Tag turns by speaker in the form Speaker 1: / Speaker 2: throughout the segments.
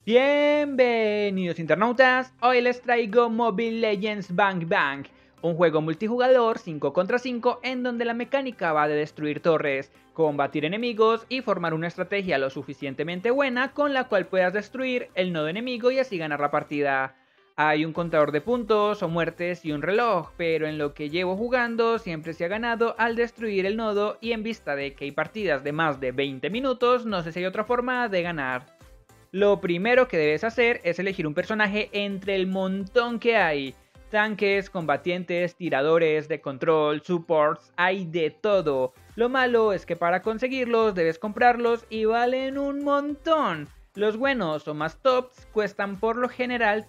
Speaker 1: Bienvenidos internautas, hoy les traigo Mobile Legends Bang Bang, un juego multijugador 5 contra 5 en donde la mecánica va de destruir torres, combatir enemigos y formar una estrategia lo suficientemente buena con la cual puedas destruir el nodo enemigo y así ganar la partida. Hay un contador de puntos o muertes y un reloj, pero en lo que llevo jugando siempre se ha ganado al destruir el nodo y en vista de que hay partidas de más de 20 minutos no sé si hay otra forma de ganar. Lo primero que debes hacer es elegir un personaje entre el montón que hay. Tanques, combatientes, tiradores, de control, supports, hay de todo. Lo malo es que para conseguirlos debes comprarlos y valen un montón. Los buenos o más tops cuestan por lo general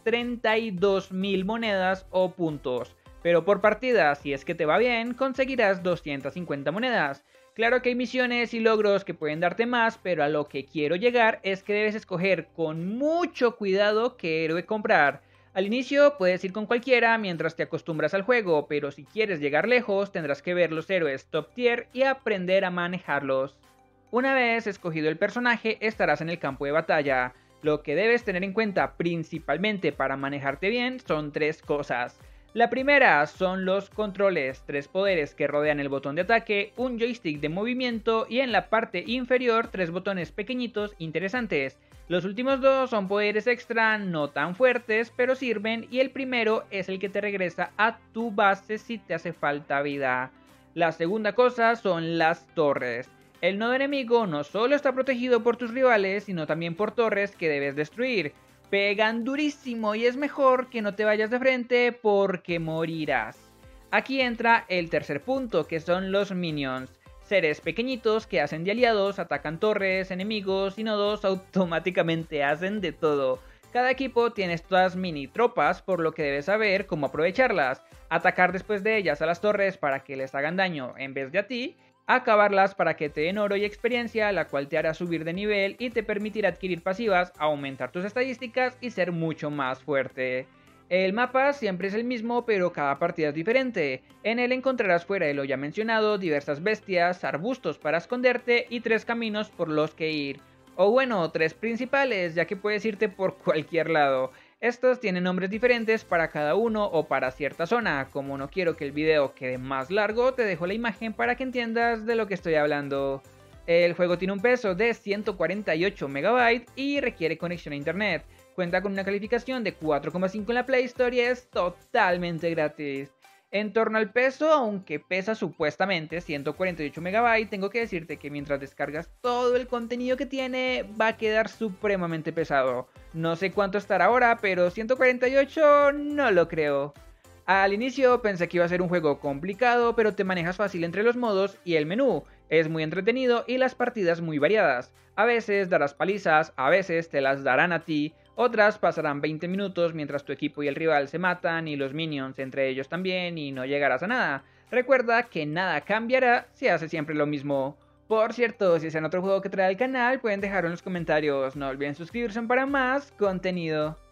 Speaker 1: 32.000 monedas o puntos. Pero por partida, si es que te va bien, conseguirás 250 monedas. Claro que hay misiones y logros que pueden darte más, pero a lo que quiero llegar es que debes escoger con mucho cuidado qué héroe comprar. Al inicio puedes ir con cualquiera mientras te acostumbras al juego, pero si quieres llegar lejos tendrás que ver los héroes top tier y aprender a manejarlos. Una vez escogido el personaje estarás en el campo de batalla. Lo que debes tener en cuenta principalmente para manejarte bien son tres cosas. La primera son los controles, tres poderes que rodean el botón de ataque, un joystick de movimiento y en la parte inferior tres botones pequeñitos interesantes. Los últimos dos son poderes extra no tan fuertes pero sirven y el primero es el que te regresa a tu base si te hace falta vida. La segunda cosa son las torres. El nodo enemigo no solo está protegido por tus rivales sino también por torres que debes destruir. Pegan durísimo y es mejor que no te vayas de frente porque morirás. Aquí entra el tercer punto, que son los minions. Seres pequeñitos que hacen de aliados, atacan torres, enemigos y nodos, automáticamente hacen de todo. Cada equipo tiene estas mini tropas, por lo que debes saber cómo aprovecharlas. Atacar después de ellas a las torres para que les hagan daño en vez de a ti, acabarlas para que te den oro y experiencia, la cual te hará subir de nivel y te permitirá adquirir pasivas, aumentar tus estadísticas y ser mucho más fuerte. El mapa siempre es el mismo, pero cada partida es diferente. En él encontrarás fuera de lo ya mencionado diversas bestias, arbustos para esconderte y tres caminos por los que ir. O bueno, tres principales, ya que puedes irte por cualquier lado. Estos tienen nombres diferentes para cada uno o para cierta zona. Como no quiero que el video quede más largo, te dejo la imagen para que entiendas de lo que estoy hablando. El juego tiene un peso de 148 MB y requiere conexión a internet. Cuenta con una calificación de 4,5 en la Play Store y es totalmente gratis. En torno al peso, aunque pesa supuestamente 148 MB, tengo que decirte que mientras descargas todo el contenido que tiene, va a quedar supremamente pesado. No sé cuánto estará ahora, pero 148 no lo creo. Al inicio pensé que iba a ser un juego complicado, pero te manejas fácil entre los modos y el menú. Es muy entretenido y las partidas muy variadas. A veces darás palizas, a veces te las darán a ti, otras pasarán 20 minutos mientras tu equipo y el rival se matan y los minions entre ellos también y no llegarás a nada. Recuerda que nada cambiará si haces siempre lo mismo. Por cierto, si desean otro juego que trae al canal pueden dejarlo en los comentarios. No olviden suscribirse para más contenido.